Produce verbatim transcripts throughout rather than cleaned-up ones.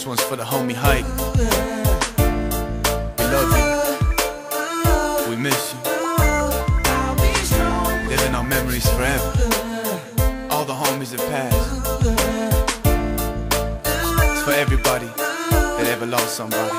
one's for the homie Hayk. We love you. We miss you. Live in our memories forever. All the homies that passed. It's for everybody that ever lost somebody.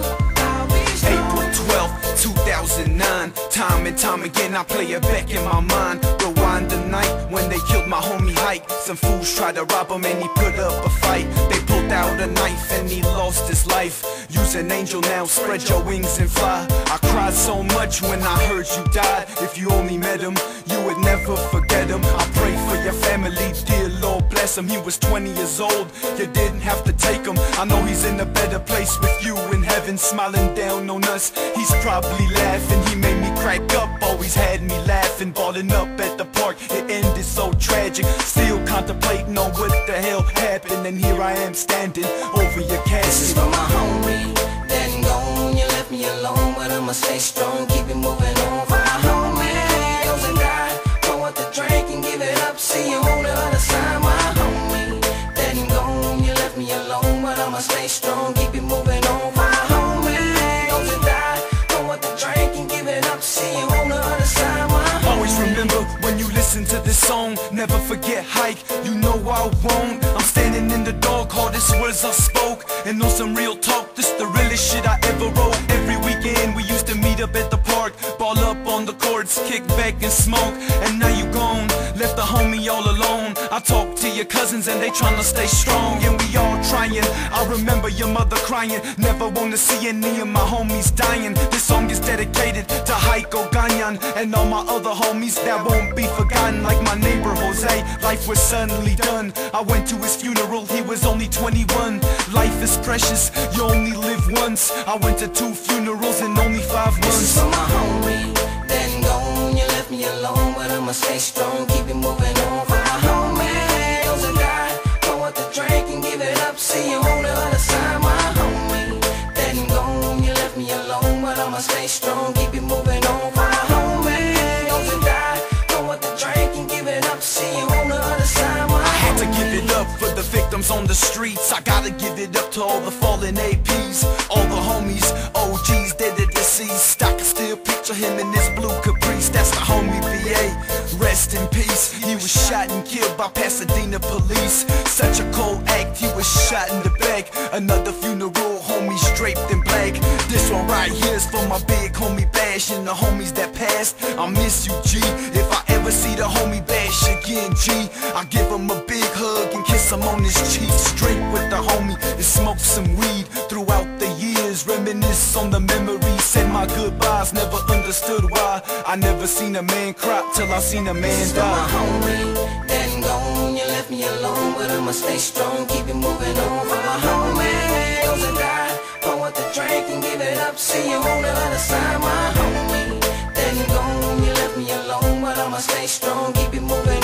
April twelfth, two thousand nine. Time and time again I play it back in my mind. Rewind the night when they killed my homie Hayk. Some fools tried to rob him and he put up a fight. They pulled out a knife and he lost his life. Use an angel now, spread your wings and fly. I cried so much when I heard you died. If you only met him, you would never forget him. I pray for your family, dear Lord bless him. He was twenty years old, you didn't have to take him. I know he's in a better place with you in heaven, smiling down on us. He's probably laughing, he made me crack up, always had me laughing. Balling up at the park, it ended so tragic. Still contemplating on what the hell happened, and here I am standing over your casket. This is for my homie, dead and gone. You left me alone, but I'ma stay strong, keep it moving on. For my homie, those that died, throw out the drink and give it up. See you on the other side, my homie, dead and gone. You left me alone, but I'ma stay strong, keep it moving on. For my homie, those that died, throw out the drink and give it up. See you on the other side, my homie. Always remember when you listen to this song, never forget Hayk, you know I won't. I'm standing in the dark, hardest words I spoke, and on some real talk, this the realest shit I ever wrote. Every weekend we used to meet up at the park, ball up on the courts, kick back and smoke. And now you gone, left the homie all alone. I talk to your cousins and they tryna stay strong, and we all trying. I remember your mother crying, never wanna see any of my homies dying. This song is dedicated to Hayk Oganyan and all my other homies that won't be forgotten. Like my neighbor Jose, life was suddenly done. I went to his funeral, he was only twenty-one. Life is precious, you only live once. I went to two funerals in only five months. This is for my homie, dead and gone. You left me alone, but I'ma stay strong, keep it moving on. For my homie, those that died, throw out the drink and give it up. See you on the other side, my homie, dead and gone. You left me alone, but I'ma stay strong, keep it moving on. For my homie, those that died, throw out the drink and give it up. See you on the other side, my homie. I had to give it up for the victims on the streets. I gotta give it up to all the fallen A Ps, all the homies, O Gs dead or deceased. I can still picture him in his blue caprice. That's the homie B A, rest in peace. He was shot and killed by Pasadena police. Such a cold act, he was shot in the back. Another funeral, homies draped in black. This one right here is for my big homie Bash and the homies that passed. I miss you, G. If I ever see the homie Bash again, G, I give him a big hug and kiss him on his cheeks. Drink with the homie and smoke some weed. Throughout the years, reminisce on the memories. Said my goodbyes, never understood why. I never seen a man cry till I seen a man This is for die. my homie, dead and gone. You left me alone, but I'ma stay strong, keep it moving on. For my homie, those that died, throw out the drink and give it up. See you on the other side, my homie, dead and gone. You left me alone, but I'ma stay strong, keep it moving on.